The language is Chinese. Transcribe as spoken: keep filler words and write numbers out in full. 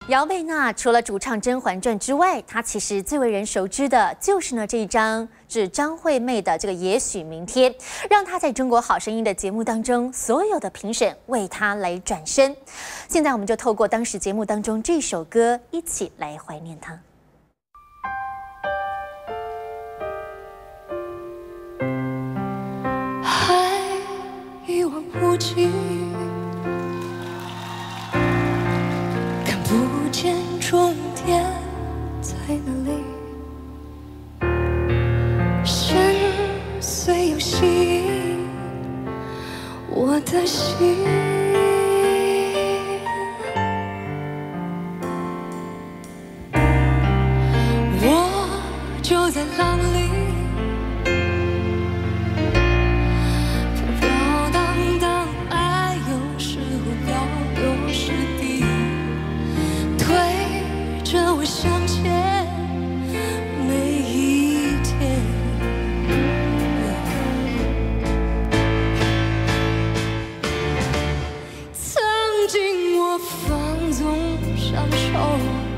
姚贝娜除了主唱《甄嬛传》之外，她其实最为人熟知的就是呢这一张致张惠妹的这个《也许明天》，让她在中国好声音的节目当中，所有的评审为她来转身。现在我们就透过当时节目当中这首歌，一起来怀念她。 一望无际，看不见终点在哪里。深邃又细我的心，我就在浪里。 我向前每一天，曾经我放纵享受。